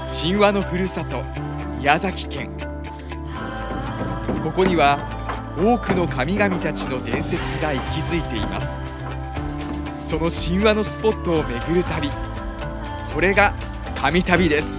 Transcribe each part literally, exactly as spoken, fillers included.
神話のふるさと宮崎県。ここには多くの神々たちの伝説が息づいています。その神話のスポットを巡る旅、それが神旅です。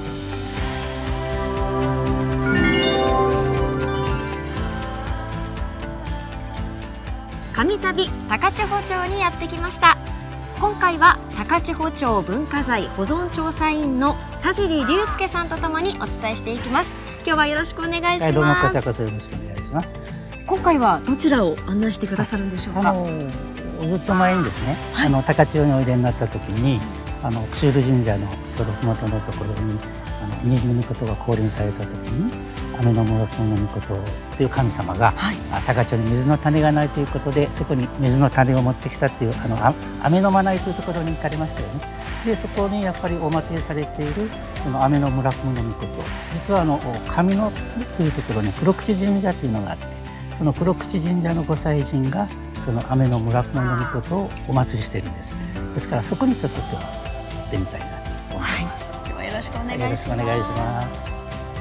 神旅高千穂町にやってきました。今回は高千穂町文化財保存調査員の田尻隆介さんとともにお伝えしていきます。今日はよろしくお願いします。はい、 どうもこちらこそよろしくお願いします。 今回はどちらを案内してくださるんでしょうか。 あのずっと前にですね、はい、あの高千穂においでになった時に、あの中流神社のちょうど麓のところにあの新見命が降臨された時に、雨の村雲の命という神様が、はい、高千穂に水の種がないということで、そこに水の種を持ってきたっていう、あの雨の間ないというところに行かれましたよね。でそこにやっぱりお祭りされているその雨の村雲の命、実はあの上野というところに黒口神社というのがあって、その黒口神社のご祭神がその雨の村雲の命をお祭りしているんです。ですからそこにちょっと今日は行ってみたいなと思います。 はい、今日はよろしくお願いします。 よろしくお願いします。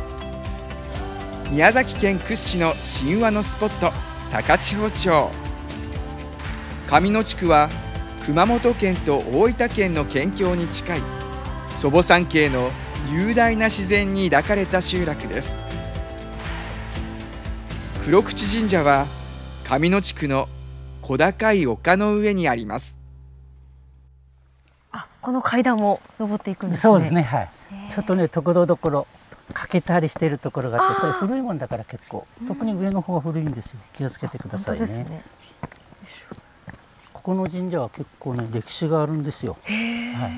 宮崎県屈指の神話のスポット、高千穂町。上野地区は熊本県と大分県の県境に近い祖母山系の雄大な自然に抱かれた集落です。黒口神社は上野地区の小高い丘の上にあります。 あ、この階段を登っていくんですね。 そうですね、はい。ちょっとね、ところどころ欠けたりしているところがあって、これ古いもんだから結構、特に上の方は古いんですよ。気をつけてくださいね。ね、ここの神社は結構ね、歴史があるんですよ。はい。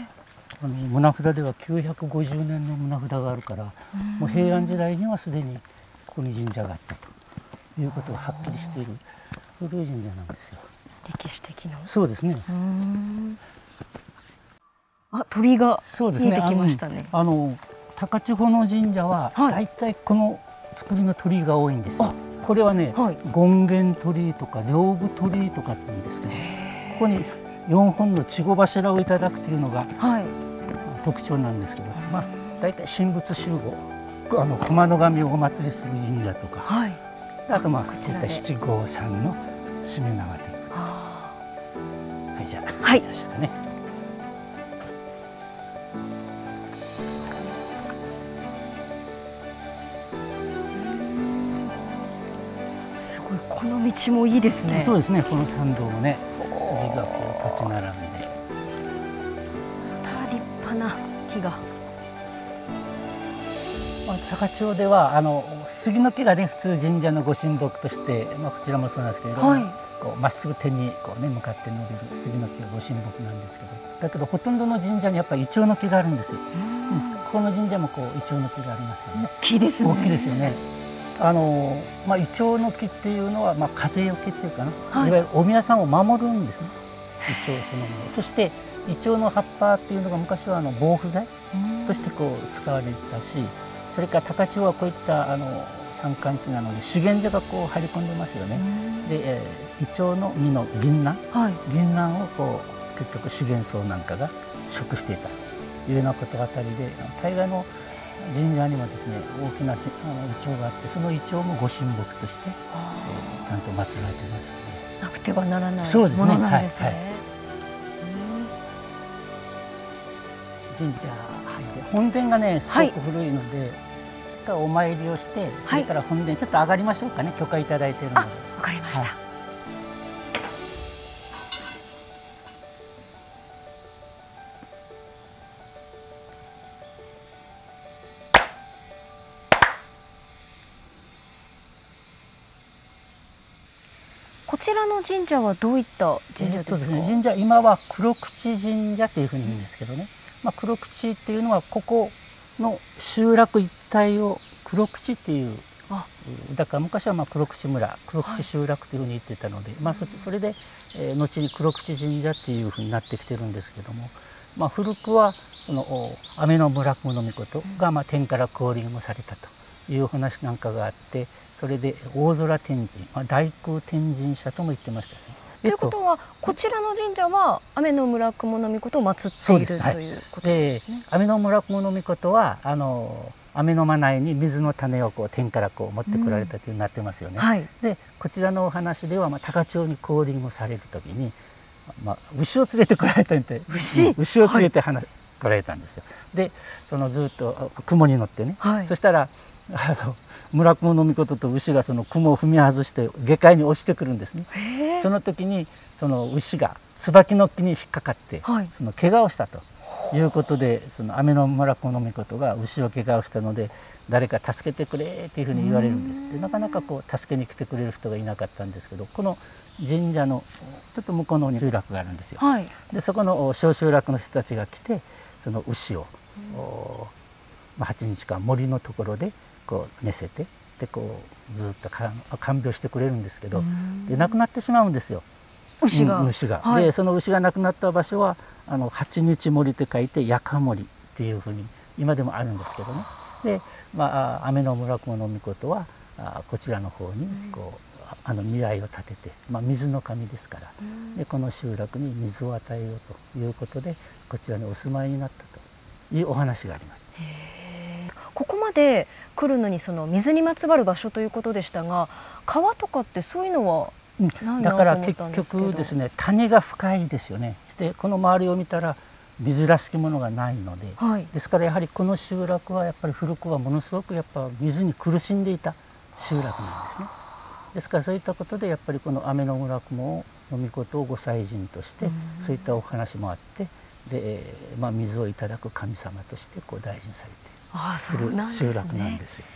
あの棟札ではきゅうひゃくごじゅうねんの棟札があるから、もう平安時代にはすでにここに神社があったということがはっきりしている古い神社なんですよ。 歴史的な。 そうですね。 あ、鳥居が見えてきましたね。 あの高千穂の神社は大体この作りの鳥居が多いんですよ。これはね、はい、権現鳥居とか両部鳥居とかって言うんですけど、ここによんほんの稚児柱をいただくというのが特徴なんですけど、まあ大体神仏集合、あの熊野神をお祭りする神社とか、はい、あとまあこういった七五三のしめ縄という。はい、じゃあ、はい、よろしくね。 この道もいいですね。 そうですね。この参道もね、杉がこう立ち並んで、 また立派な木が。 まあ、高千穂ではあの杉の木がね、普通神社のご神木として、まあこちらもそうなんですけれども、はい、こうまっすぐ手にこうね向かって伸びる杉の木がご神木なんですけど、だけどほとんどの神社にやっぱりイチョウの木があるんですよ。うん、ここの神社もこうイチョウの木がありますよね。 大きいですね。 大きいですよね。あのまあ、イチョウの木っていうのは、まあ、風よけっていうかな、はい、いわゆるお宮さんを守るんですね、イチョウそのもの。そしてイチョウの葉っぱっていうのが昔はあの防腐剤としてこう使われてたし、それから高千穂はこういったあの山間地なので資源所がこう入り込んでますよね。で、えー、イチョウの実の銀杏、はい、銀杏をこう結局資源層なんかが食していたというようなことあたりで、大概の神社にもですね、大きなあのイチョウがあって、そのイチョウもご神木として、えー、ちゃんと祀られてますので、 なくてはならないものなんですね。 神社、はい、本殿がねすごく古いので、はい、お参りをして、それから本殿ちょっと上がりましょうかね、許可いただいているので。 わかりました。はい、こちらの神社はどういった神社ですか。 そうですね、神社今は黒口神社というふうに言うんですけどね、まあ、黒口っていうのはここの集落一帯を黒口っていう、だから昔はまあ黒口村、黒口集落というふうに言ってたので、はい、まあ、それで、えー、後に黒口神社っていうふうになってきてるんですけども、まあ、古くはその雨の村雲の命がまあ天から降臨をされたという話なんかがあって、それで大空天神、まあ、大空天神社とも言ってましたね。 ということは、こちらの神社は雨の村雲の命を祀っているということですね。 雨の村雲の命はあの雨の間内に水の種をこう天からこう持ってこられたというになってますよね。うんはい、でこちらのお話では、まあ、高千穂に降臨をされる時に、まあ、牛を連れてこられたんで牛、うん、牛を連れて話、はい、来られたんですよ。でそのずっと雲に乗ってね、はい、そしたらあの村雲の命と牛がその雲を踏み外して下界に落ちてくるんですね。その時にその牛が椿の木に引っかかって、はい、その怪我をしたということで、その雨の村雲の命が牛を怪我をしたので誰か助けてくれっていうふうに言われるんです。でなかなかこう助けに来てくれる人がいなかったんですけど、この神社のちょっと向こうの方に集落があるんですよ。はい、でそこの小集落の人たちが来てその牛をまあ、はちにちかん森のところでこう寝せてでこうずっと看病してくれるんですけど、で亡くなってしまうんですよ、牛が。うん、牛がはい、でその牛が亡くなった場所はあの八日森と書いてやか森っていうふうに今でもあるんですけどね。で、まあ、雨の村雲の命はあこちらの方にこうあの未来を立てて、まあ、水の神ですから、でこの集落に水を与えようということでこちらにお住まいになったというお話があります。 ここまで来るのにその水にまつわる場所ということでしたが、川とかってそういうのはないなと思ったんですけど。 だから結局ですね、谷が深いですよね。でこの周りを見たら水らしきものがないので、はい、ですからやはりこの集落はやっぱり古くはものすごくやっぱ水に苦しんでいた集落なんですね。ですからそういったことでやっぱりこの雨の村雲の命をご祭神としてそういったお話もあって、で、まあ、水をいただく神様としてこう大事にされてする集落なんですよ。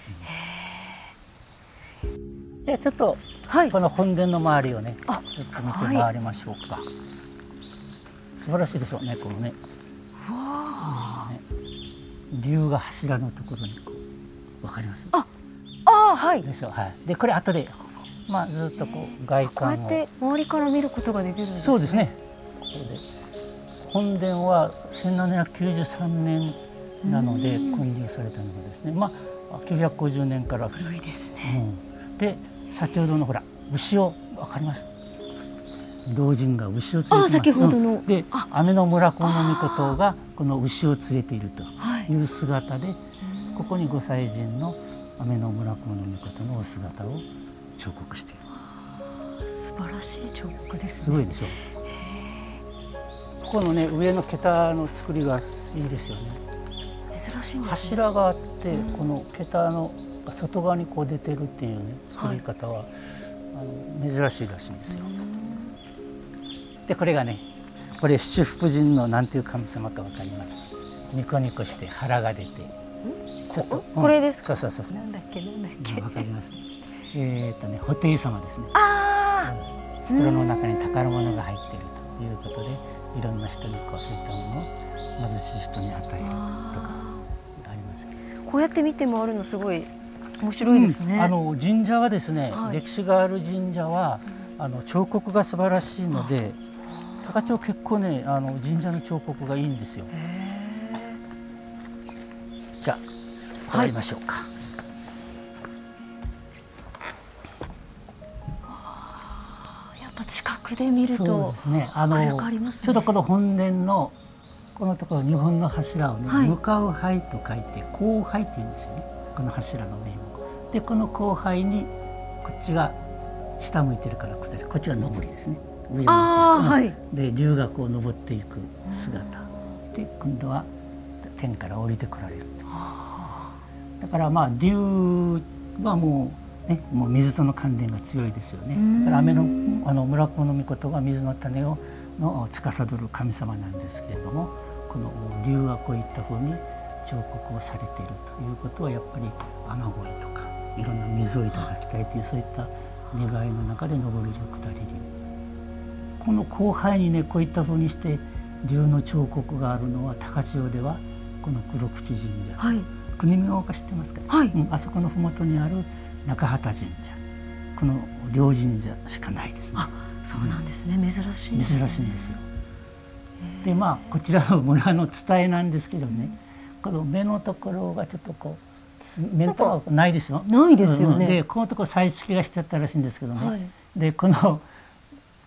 じゃあちょっとこの本殿の周りをね、ちょっと見て回りましょうか。素晴らしいでしょうね、このね。龍が柱のところにこうわかります？ あ、あ、はい。 でしょう、はい。でこれ後でまあずっとこう外観をこうやって周りから見ることができるんですね。 そうですね。本殿はせんななひゃくきゅうじゅうさんねんなので建立されたのがですね、まあきゅうひゃくごじゅうねんから古いですね。 うん、で先ほどのほら牛をわかります？老人が牛を連れてます。 あ、先ほどの、 うん、で雨の村雲の命がこの牛を連れているという姿で、はい、ここにご祭神の雨の村雲の命のお姿を彫刻している。 素晴らしい彫刻ですね。 すごいでしょう。ここのね上の桁の作りがいいですよね。 珍しいんですね。 柱があって、うん、この桁の外側にこう出てるっていうね作り方は、はい、あの珍しいらしいんですよ。でこれがね、これ七福神のなんていう神様かわかります？ニコニコして腹が出て、ちょっとこれですか？ そうそうそう。 なんだっけなんだっけ。 わかります。えっとね、布袋様ですね。 ああ。 袋の中に宝物が入っているということで、いろんな人にこうそういったものを貧しい人に与えるとかあります。 こうやって見て回るのすごい面白いですね。 うん、あの神社はですね、はい、歴史がある神社はあの彫刻が素晴らしいので、高千穂結構ねあの神社の彫刻がいいんですよ。じゃあ入りましょうか。 はい、やっぱ近くで見るとそうですね。あのちょうどこの本殿のこのところ日本の柱をね、はい、向かう灰と書いて光灰って言うんですよね。この柱の名目で、この光灰にこっちが下向いてるから下り、こっちが上りですね。上を向いてる、はい、で龍がこう登っていく姿で、今度は天から降りてこられる。だからまあ龍はもうね、もう水との関連が強いですよね。だから雨のあの村雲の命は水の種をの司る神様なんですけれども、この龍はこういったふうに彫刻をされているということは、やっぱり雨乞いとかいろんな水をいただきたいというそういった願いの中で上り龍下り龍、この光背にねこういったふうにして龍の彫刻があるのは高千穂ではこの黒口神社、はい、国見岡知ってますか、はい、うん、あそこの麓にある中畑神社、この両神社しかないですね。 あ、そうなんですね。珍しいですね。 珍しいんですよ。でまあこちらの村の伝えなんですけどね、この目のところがちょっとこう目のところないですよ。 ないですよね。 でこのところ彩色がしてあったらしいんですけどね、はい、でこの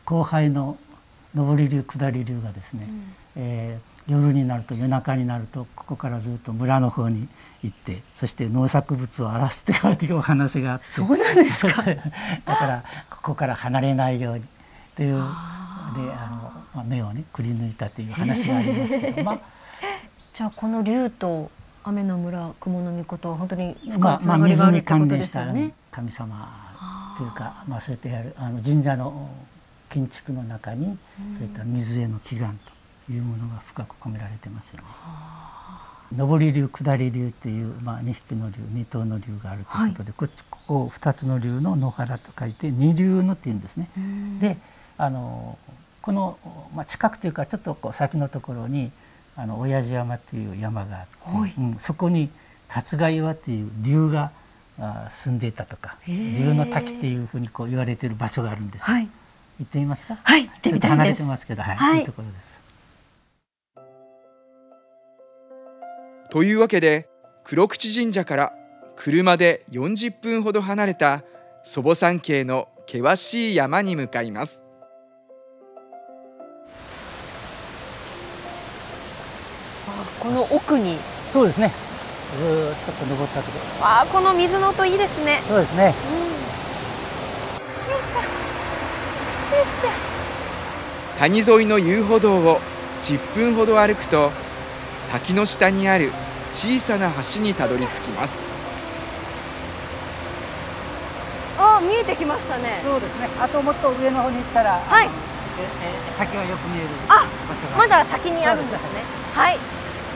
後輩の上り流下り流がですね、うん、えー、夜になると夜中になるとここからずっと村の方に行って、そして農作物を荒らすっていうお話があって、 そうなんですか。 だからここから離れないようにというで、あの、まあ、目をねくり抜いたという話がありますけど、まあ、 じゃあこの竜と雨の村雲の御事は本当に深いつながりがあるってことですよね。 神様というか、まあ、そうやってやるあの神社の建築の中にそういった水への祈願というものが深く込められてますよね。上り流下り流っていう、まあ、にひきの龍に頭の龍があるということで、はい、こっちここふたつの龍の野原と書いて二龍のっていうんですね。であのこの、まあ、近くというかちょっとこう先のところにあの親父山っていう山があって、はい、うん、そこに龍ヶ岩っていう龍があ住んでいたとか、龍の滝っていうふうにこう言われている場所があるんです。はい、行ってみますか。 はい、行ってみたいです。 離れてますけど、はい、はい、いいところです。 というわけで黒口神社から車でよんじゅっぷんほど離れた祖母山系の険しい山に向かいます。 あ、この奥に。 そうですね。ずーっとこう登ったところ。 あ、この水の音いいですね。 そうですね。 うん、谷沿いの遊歩道をじゅっぷんほど歩くと滝の下にある小さな橋にたどり着きます。 あ、見えてきましたね。 そうですね。あともっと上の方に行ったら、はい、ええ滝がよく見える場所が。 あ、まだ先にあるんですね。はい。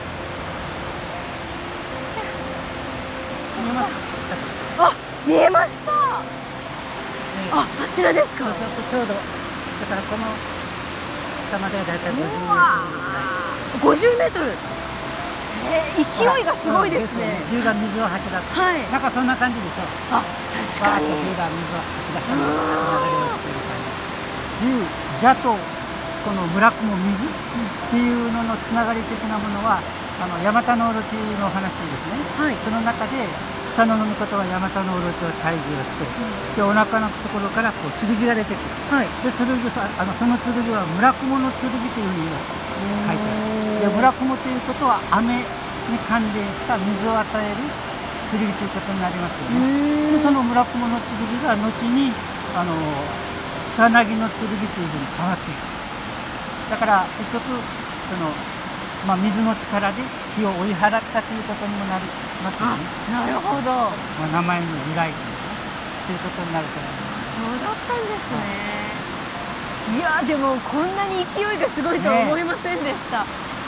見えます。 あ、見えました。あ、あちらですか。 そうするとちょうどだからこの下まではだいたいごじゅうメートル。えー、勢いがすごいですね。 龍が水を吐き出す。はい。なんかそんな感じでしょ。 あ、確かに。 龍が水を吐き出したのが流れをしている感じ。龍、蛇とこの村雲水っていうののつながり的なものは、あのヤマタノオロチの話ですね。はい。その中で草の御事はヤマタノオロチを退治をして、でお腹のところからこう剣が出てくる。はい。で剣あのその剣は村雲の剣というふうに書いてある。で村雲ということは雨に関連した水を与える剣ということになりますよね。でその村雲の剣が後にあの草薙の剣というふうに変わっていく。だから結局その、まあ、水の力で火を追い払ったということにもなりますよね。 なるほど。 まあ、名前の由来ということになると思います。 そうだったんですね。いやでもこんなに勢いがすごいとは思いませんでした。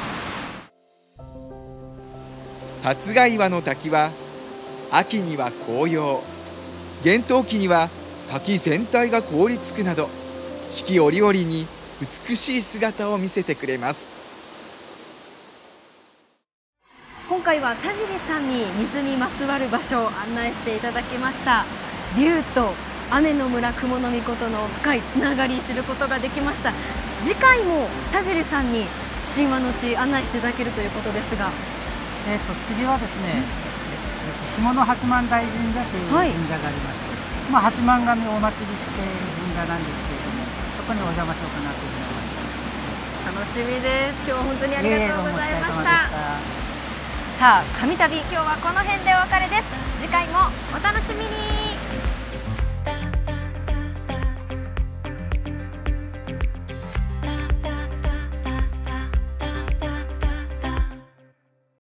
龍ヶ岩の滝は秋には紅葉、厳冬期には滝全体が凍りつくなど四季折々に美しい姿を見せてくれます。 今回は田尻さんに水にまつわる場所を案内していただきました。龍と雨の村雲の御事の深いつながり知ることができました。次回も田尻さんに神話の地案内していただけるということですが、 えー、と次はですね、下の八幡大神社という神社がありまして、はい、まあ、八幡神をお祭りしている神社なんですけれども、そこにお邪魔しようかなというふうに思います。 楽しみです。今日は本当にありがとうございました。さあ、神旅、今日はこの辺でお別れです。次回もお楽しみに。